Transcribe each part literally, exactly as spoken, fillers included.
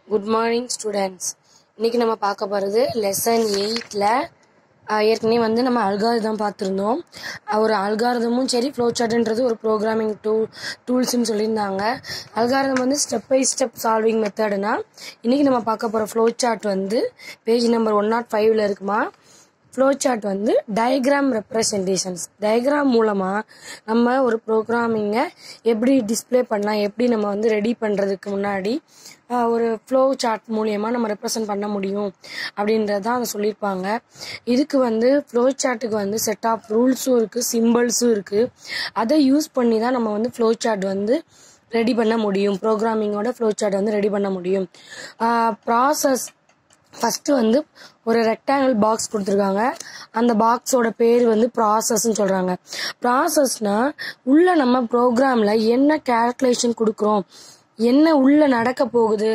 Good morning students. இன்றைக்கி நம்ம பார்க்க போகிறது லெசன் எயிட்டில் ஏற்கனவே வந்து நம்ம அல்காரிதம் பார்த்துருந்தோம். ஒரு அல்காரிதமும் சரி ஃப்ளோ சார்ட்ன்றது ஒரு ப்ரோக்ராமிங் டூல் டூல்ஸ்ன்னு சொல்லியிருந்தாங்க. அல்காரிதம் வந்து ஸ்டெப் பை ஸ்டெப் சால்விங் மெத்தடுனா இன்றைக்கி நம்ம பார்க்க போகிற ஃப்ளோ சார்ட் வந்து பேஜ் நம்பர் ஒன் நாட் ஃபைவ்ல இருக்குமா. ஃப்ளோ சார்ட் வந்து டயக்ராம் ரெப்ரசன்டேஷன்ஸ். டயக்ராம் மூலமாக நம்ம ஒரு ப்ரோக்ராமிங்கை எப்படி டிஸ்பிளே பண்ணலாம், எப்படி நம்ம வந்து ரெடி பண்ணுறதுக்கு முன்னாடி ஒரு ஃப்ளோ சார்ட் மூலயமா நம்ம ரெப்ரசன்ட் பண்ண முடியும் அப்படின்றது தான் அதை சொல்லியிருப்பாங்க. இதுக்கு வந்து ஃப்ளோ சார்ட்டுக்கு வந்து செட் ஆஃப் ரூல்ஸும் இருக்குது, சிம்பிள்ஸும் இருக்குது. அதை யூஸ் பண்ணி தான் நம்ம வந்து ஃப்ளோ சார்ட் வந்து ரெடி பண்ண முடியும். ப்ரோக்ராமிங்கோட ஃப்ளோ சார்ட் வந்து ரெடி பண்ண முடியும். ப்ராசஸ் ஃபஸ்ட்டு வந்து ஒரு ரெக்டாங்கிள் பாக்ஸ் கொடுத்துருக்காங்க. அந்த பாக்ஸோட பேர் வந்து ப்ராசஸ்ன்னு சொல்கிறாங்க. ப்ராசஸ்னால் உள்ள நம்ம ப்ரோக்ராமில் என்ன கேல்குலேஷன் கொடுக்குறோம், என்ன உள்ளே நடக்க போகுது.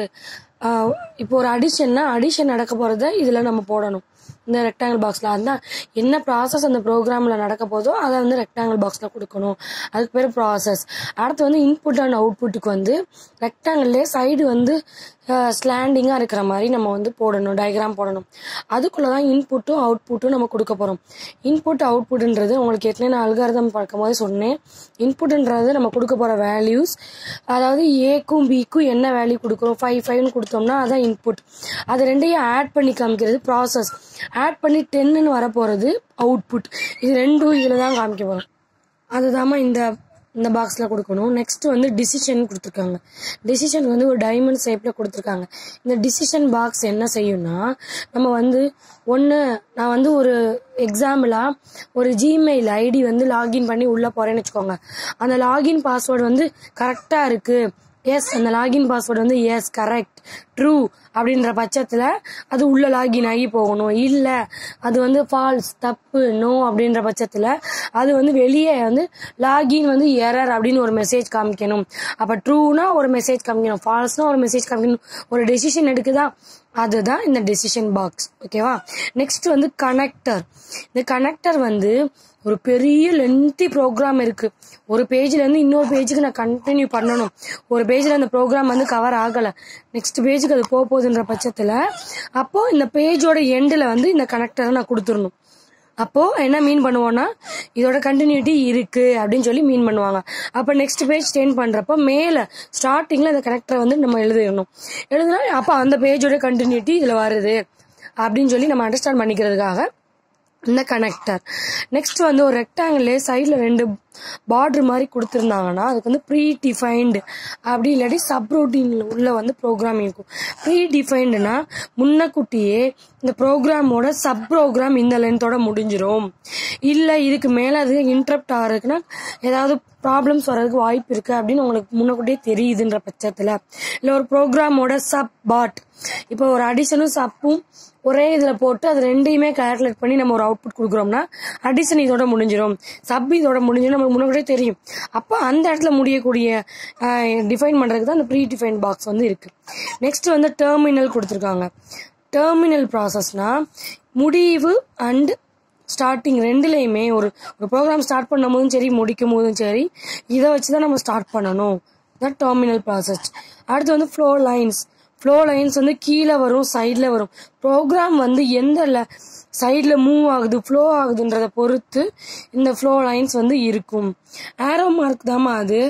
இப்போ ஒரு அடிஷன்னா அடிஷன் நடக்க போகிறத இதில் நம்ம போடணும் இந்த ரெக்டாங்கிள் பாக்ஸில். அதுதான் என்ன ப்ராசஸ் அந்த ப்ரோக்ராமில் நடக்க போதோ அதை வந்து ரெக்டாங்கிள் பாக்ஸில் கொடுக்கணும். அதுக்கு பேர் ப்ராசஸ். அடுத்து வந்து இன்புட் அண்ட் அவுட்புட்டுக்கு வந்து ரெக்டாங்கிள்லேயே சைடு வந்து ஸ்லாண்டிங்காக இருக்கிற மாதிரி நம்ம வந்து போடணும், டயக்ராம் போடணும். அதுக்குள்ளே தான் இன்புட்டும் அவுட்புட்டும் நம்ம கொடுக்க போகிறோம். இன்புட் அவுட்புட்ன்றது உங்களுக்கு ஏற்கனவே நான் அல்காரிதம் பார்க்கும் போது சொன்னேன். இன்புட்ன்றது நம்ம கொடுக்க போகிற வேல்யூஸ், அதாவது ஏக்கும் பிக்கும் என்ன வேல்யூ கொடுக்குறோம், ஃபைவ் ஃபைவ்னு கொடுத்தோம்னா அதான் இன்புட். அது ரெண்டையும் ஆட் பண்ணி காமிக்கிறது ப்ராசஸ். ஆட் பண்ணி டென்னு வர போகிறது அவுட்புட். இது ரெண்டும் இதில் தான் காமிக்க போகிறோம். அதுதாம்மா இந்த இந்த பாக்ஸில் கொடுக்கணும். நெக்ஸ்ட் வந்து டிசிஷன் கொடுத்துருக்காங்க. டிசிஷன் வந்து ஒரு டைமண்ட் ஷேப்பில் கொடுத்துருக்காங்க. இந்த டிசிஷன் பாக்ஸ் என்ன செய்யும்னா, நம்ம வந்து ஒன்று நான் வந்து ஒரு எக்ஸாம்பிளாக ஒரு ஜிமெயில் ஐடி வந்து லாகின் பண்ணி உள்ளே போகிறேன்னு வச்சுக்கோங்க. அந்த லாகின் பாஸ்வேர்டு வந்து கரெக்டாக இருக்குது, எஸ் அந்த லாகின் பாஸ்வேர்டு வந்து எஸ் கரெக்ட் ட்ரூ அப்படின்ற பட்சத்தில் அது உள்ள லாகின் ஆகி போகணும். இல்லை அது வந்து ஃபால்ஸ் தப்பு நோ அப்படின்ற பட்சத்தில் அது வந்து வெளியே வந்து லாகின் வந்து எரர் அப்படின்னு ஒரு மெசேஜ் காமிக்கணும். அப்போ ட்ரூனா ஒரு மெசேஜ் காமிக்கணும், ஃபால்ஸ்னா ஒரு மெசேஜ் காமிக்கணும். ஒரு டெசிஷன் எடுக்குதா, அதுதான் இந்த டெசிஷன் பாக்ஸ். ஓகேவா. நெக்ஸ்ட் வந்து கனெக்டர். இந்த கனெக்டர் வந்து ஒரு பெரிய லென்த்தி ப்ரோக்ராம் இருக்குது. ஒரு பேஜ்லேருந்து இன்னொரு பேஜுக்கு நான் கண்டினியூ பண்ணணும். ஒரு பேஜில் அந்த ப்ரோக்ராம் வந்து கவர் ஆகலை, நெக்ஸ்ட் பேஜுக்கு அது போக போகுதுன்ற பட்சத்தில் அப்போது இந்த பேஜோட எண்டில் வந்து இந்த கனெக்டரை நான் கொடுத்துடணும். அப்போது என்ன மீன் பண்ணுவோன்னா, இதோட கண்டினியூட்டி இருக்குது அப்படின்னு சொல்லி மீன் பண்ணுவாங்க. அப்போ நெக்ஸ்ட் பேஜ் டென் பண்ணுறப்போ மேலே ஸ்டார்டிங்கில் இந்த கனெக்டரை வந்து நம்ம எழுதிடணும். எழுதுனா அப்போ அந்த பேஜோட கண்டினியூட்டி இதில் வருது அப்படின்னு சொல்லி நம்ம அண்டர்ஸ்டாண்ட் பண்ணிக்கிறதுக்காக இந்த கனெக்டர். நெக்ஸ்ட் வந்து ஒரு ரெக்டாங்கிள்லே சைடில் ரெண்டு பார்டர் மாதிரி கொடுத்துருந்தாங்கன்னா அதுக்கு வந்து ப்ரீ டிஃபைன்டு அப்படி இல்லாட்டி சப் ரூட்டீனில் உள்ள வந்து ப்ரோக்ராம் இருக்கும். ப்ரீ டிஃபைன்டுனா முன்னக்கூட்டியே இந்த ப்ரோக்ராமோட சப் ப்ரோக்ராம் இந்த லென்த்தோட முடிஞ்சிடும். இல்லை இதுக்கு மேலே அது இன்டரப்ட் ஆகிறதுக்குன்னா ஏதாவது ப்ராப்ளம்ஸ் வர்றதுக்கு வாய்ப்பு இருக்குது அப்படின்னு உங்களுக்கு முன்னக்கூட்டியே தெரியுதுன்ற பட்சத்தில், இல்லை ஒரு ப்ரோக்ராமோட சப் பாட், இப்போ ஒரு அடிஷனும் சப்பும் ஒரே இதில் போட்டு அது ரெண்டையுமே கால்குலேட் பண்ணி நம்ம ஒரு அவுட்புட் கொடுக்குறோம்னா அடிஷன் இதோட முடிஞ்சிடும், சப் இதோட முடிஞ்சிடும் நமக்கு முன்னாடியே தெரியும். அப்போ அந்த இடத்துல முடியக்கூடிய டிஃபைன் பண்ணுறதுக்கு தான் அந்த ப்ரீ டிஃபைன் பாக்ஸ் வந்து இருக்குது. நெக்ஸ்ட் வந்து டெர்மினல் கொடுத்துருக்காங்க. டெர்மினல் ப்ராசஸ்னால் முடிவு அண்ட் ஸ்டார்டிங் ரெண்டுலேயுமே ஒரு ஒரு ப்ரோக்ராம் ஸ்டார்ட் பண்ணும் போதும் சரி முடிக்கும் போதும் சரி இதை வச்சு தான் நம்ம ஸ்டார்ட் பண்ணணும். தான் டெர்மினல் ப்ராசஸ். அடுத்து வந்து ஃப்ளோ லைன்ஸ். ஃப்ளோ லைன்ஸ் வந்து கீழே வரும், சைடில் வரும். ப்ரோக்ராம் வந்து எந்த சைடில் மூவ் ஆகுது, ஃப்ளோ ஆகுதுன்றதை பொறுத்து இந்த ஃப்ளோ லைன்ஸ் வந்து இருக்கும். ஆரோ மார்க் தாம்மா அது.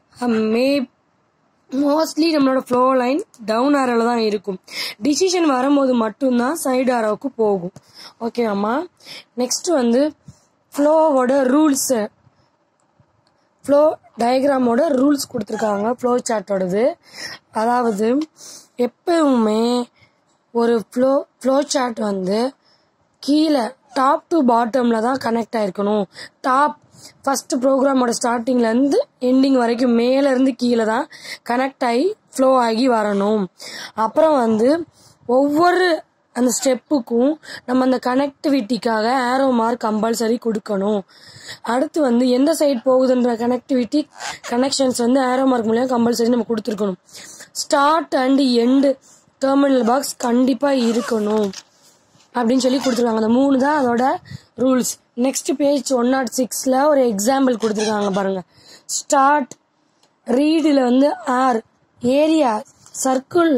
மே மோஸ்ட்லி நம்மளோட ஃப்ளோ லைன் டவுன் ஆரோவில் தான் இருக்கும். டிசிஷன் வரும்போது மட்டும்தான் சைடு ஆரோவுக்கு போகும். ஓகேவாம்மா. நெக்ஸ்ட் வந்து ஃப்ளோவோட ரூல்ஸு, ஃப்ளோ டயக்ராமோட ரூல்ஸ் கொடுத்துருக்காங்க ஃப்ளோ சார்ட்டோடது. அதாவது எப்பவுமே ஒரு ஃப்ளோ ஃப்ளோ சார்ட் வந்து கீழே டாப் டு பாட்டமில் தான் கனெக்ட் ஆகிருக்கணும். டாப் ஃபஸ்ட்டு ப்ரோக்ராமோட ஸ்டார்டிங்லேருந்து எண்டிங் வரைக்கும் மேலேருந்து கீழே தான் கனெக்ட் ஆகி ஃப்ளோ ஆகி வரணும். அப்புறம் வந்து ஒவ்வொரு அந்த ஸ்டெப்புக்கும் நம்ம அந்த கனெக்டிவிட்டிக்காக ஆரோ மார்க் கம்பல்சரி கொடுக்கணும். அடுத்து வந்து எந்த சைடு போகுதுன்ற கனெக்டிவிட்டி கனெக்ஷன்ஸ் வந்து ஆரோ மார்க் மூலியம் கம்பல்சரி நம்ம கொடுத்துருக்கணும். Start and end terminal box கண்டிப்பாக இருக்கணும் அப்படின்னு சொல்லி கொடுத்துருக்காங்க. அந்த மூணு தான் அதோட rules. Next page one naught சிக்ஸில் ஒரு எக்ஸாம்பிள் கொடுத்துருக்காங்க பாருங்கள். ஸ்டார்ட் ரீடில் வந்து ஆர் ஏரியா சர்க்கிள்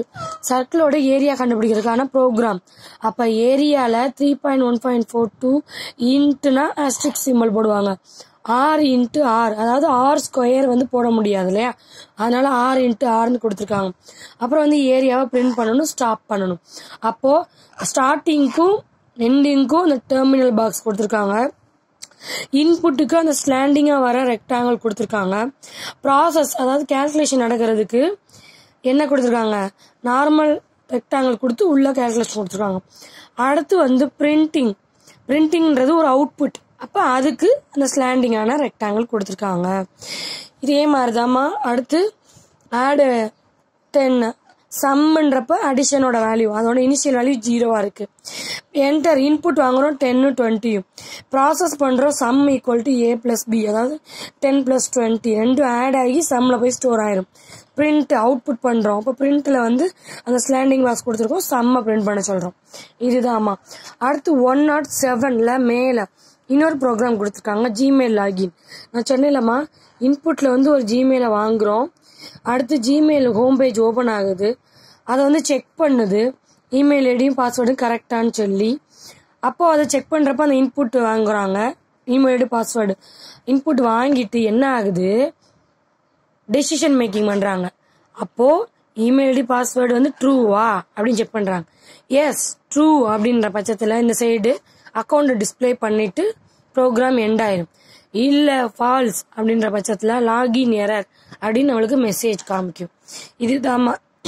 சர்க்கிளோட ஏரியா கண்டுபிடிக்கிறதுக்கான ப்ரோக்ராம். அப்போ ஏரியாவில் three point one point four two இன்ட்டுனா ஆஸ்ட்ரிக் சிம்பிள் போடுவாங்க. ஆர் இன்ட்டு ஆர், அதாவது ஆர் ஸ்கொயர் வந்து போட முடியாது இல்லையா, அதனால ஆர் இன்ட்டு ஆர்னு கொடுத்துருக்காங்க. அப்புறம் வந்து ஏரியாவை பிரிண்ட் பண்ணணும், ஸ்டாப் பண்ணணும். அப்போது ஸ்டார்டிங்க்கும் எண்டிங்க்கும் அந்த டெர்மினல் பாக்ஸ் கொடுத்துருக்காங்க. இன்புட்டுக்கு அந்த ஸ்லாண்டிங்காக வர ரெக்டாங்கிள் கொடுத்துருக்காங்க. ப்ராசஸ் அதாவது கேல்குலேஷன் நடக்கிறதுக்கு என்ன கொடுத்துருக்காங்க, நார்மல் ரெக்டாங்கிள் கொடுத்து உள்ள கேல்குலேஷன் கொடுத்துருக்காங்க. அடுத்து வந்து பிரிண்டிங், பிரிண்டிங்கிறது ஒரு அவுட்புட், அப்போ அதுக்கு அந்த ஸ்லாண்டிங்கான ரெக்டாங்கிள் கொடுத்துருக்காங்க. இதே மாதிரிதாம்மா அடுத்து ஆடு டென் சம்ன்றப்ப அடிஷனோட வேல்யூ, அதோட இனிஷியல் வேல்யூ ஜீரோவா இருக்கு. என்டர் இன்புட் வாங்குறோம் டென்னு டுவெண்ட்டியும், ப்ராசஸ் பண்றோம் sum equal to A plus B, அதாவது டென் பிளஸ் டுவெண்ட்டி ரெண்டும் ஆட் ஆகி சம்ல போய் ஸ்டோர் ஆயிரும். பிரிண்ட் அவுட்புட் பண்றோம், அப்போ பிரிண்ட்ல வந்து அந்த ஸ்லாண்டிங் பாக்ஸ் கொடுத்துருக்கோம், சம்மை பிரிண்ட் பண்ண சொல்றோம். இதுதான்மா. அடுத்து ஒன் நாட் செவன்ல மேல இன்னொரு ப்ரோக்ராம் கொடுத்துருக்காங்க, ஜிமெயில் லாகின். நான் சொன்னேன்லம்மா, இன்புட்ல வந்து ஒரு ஜிமெயிலை வாங்குறோம், அடுத்து ஜிமெயில் ஹோம் பேஜ் ஓபன் ஆகுது, அதை வந்து செக் பண்ணுது இமெயில் ஐடியும் பாஸ்வேர்டும் கரெக்டான்னு சொல்லி. அப்போ அதை செக் பண்றப்ப அந்த இன்புட் வாங்குறாங்க, இமெயில் ஐடி பாஸ்வேர்டு இன்புட் வாங்கிட்டு என்ன ஆகுது, டெசிஷன் மேக்கிங் பண்றாங்க. அப்போ இமெயில் ஐடி பாஸ்வேர்டு வந்து ட்ரூவா அப்படின்னு செக் பண்றாங்க. எஸ் ட்ரூ அப்படின்ற பட்சத்துல இந்த சைடு அக்கௌண்ட் டிஸ்பிளே பண்ணிட்டு ப்ரோக்ராம் எண்ட் ஆயிரும். இல்ல ஃபால்ஸ் அப்படின்ற பட்சத்துல லாகின் எரர் அப்படின்னு நம்மளுக்கு மெசேஜ் காமிக்கும். இதுதான்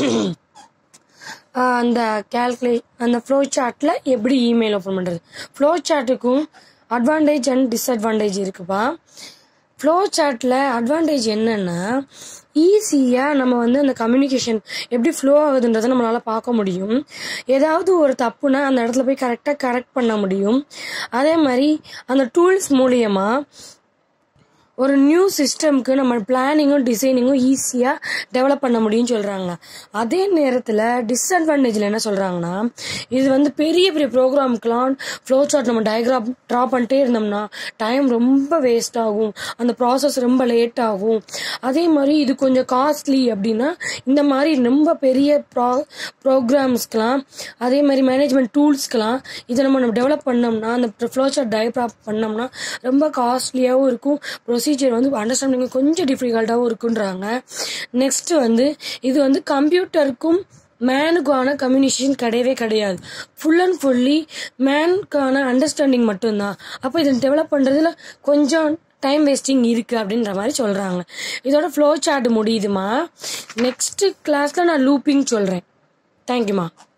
அந்த கேல்குலே அந்த ஃப்ளோ சார்ட்ல எப்படி இமெயில் ஓபன் பண்றது. ஃப்ளோ சார்ட்டுக்கும் அட்வான்டேஜ் அண்ட் டிஸ்அட்வான்டேஜ் இருக்குப்பா. ஃப்ளோ சார்ட்ல அட்வான்டேஜ் என்னன்னா, ஈஸியா நம்ம வந்து அந்த கம்யூனிகேஷன் எப்படி ஃப்ளோ ஆகுதுன்றதை நம்மளால பார்க்க முடியும். ஏதாவது ஒரு தப்புனா அந்த இடத்துல போய் கரெக்டா கரெக்ட் பண்ண முடியும். அதே மாதிரி அந்த டூல்ஸ் மூலியமா ஒரு நியூ சிஸ்டம்க்கு நம்ம பிளானிங்கும் டிசைனிங்கும் ஈஸியா டெவலப் பண்ண முடியும்னு சொல்றாங்க. அதே நேரத்துல டிஸ்அட்வான்டேஜ்ல என்ன சொல்றாங்கன்னா, இது வந்து பெரிய பெரிய ப்ரோக்ராம்க்குலாம் ஃப்ளோ சார்ட் நம்ம டயக்ராம் ட்ரா பண்ணிட்டே இருந்தோம்னா டைம் ரொம்ப வேஸ்ட் ஆகும், அந்த ப்ராசஸ் ரொம்ப லேட் ஆகும். அதே மாதிரி இது கொஞ்சம் காஸ்ட்லி அப்படின்னா இந்த மாதிரி ரொம்ப பெரிய ப்ரோ ப்ரோக்ராம்ஸ்க்கெலாம் அதே மாதிரி மேனேஜ்மெண்ட் டூல்ஸ்க்கெலாம் இதை நம்ம நம்ம டெவலப் பண்ணோம்னா, அந்த ஃப்ளோ சார்ட் டயக்ராம் பண்ணோம்னா ரொம்ப காஸ்ட்லியாகவும் இருக்கும், ப்ரொசீஜர் வந்து அண்டர்ஸ்டாண்டிங் கொஞ்சம் டிஃபிகல்ட்டாகவும் இருக்குன்றாங்க. நெக்ஸ்ட் வந்து இது வந்து கம்ப்யூட்டருக்கும் மேனுக்கான கம்யூனிகேஷன் கிடையவே கிடையாது, ஃபுல் அண்ட் ஃபுல்லி மேனுக்கான அண்டர்ஸ்டாண்டிங் மட்டும்தான். அப்போ இதை டெவலப் பண்ணுறதுல கொஞ்சம் டைம் வேஸ்டிங் இருக்கு அப்படின்ற மாதிரி சொல்றாங்க. இதோட ஃப்ளோ சார்ட் முடியுதுமா. நெக்ஸ்ட் கிளாஸ்ல நான் லூப்பிங் சொல்றேன். தேங்க்யூமா.